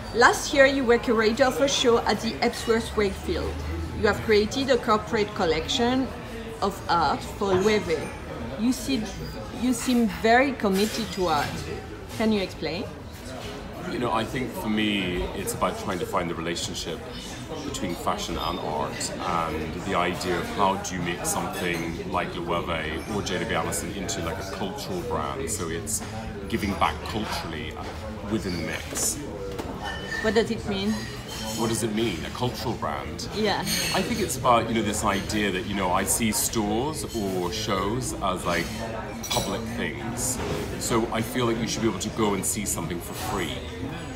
Last year, you were curator of a show at the Epsworth Wakefield. You have created a corporate collection of art for Loewe. You seem very committed to art. Can you explain? You know, I think for me, it's about trying to find the relationship between fashion and art, and the idea of how do you make something like Loewe or JW Allison into like a cultural brand, so it's giving back culturally within the mix. What does it mean? What does it mean? A cultural brand? Yeah. I think it's about, you know, this idea that, you know, I see stores or shows as like public things. So I feel like you should be able to go and see something for free.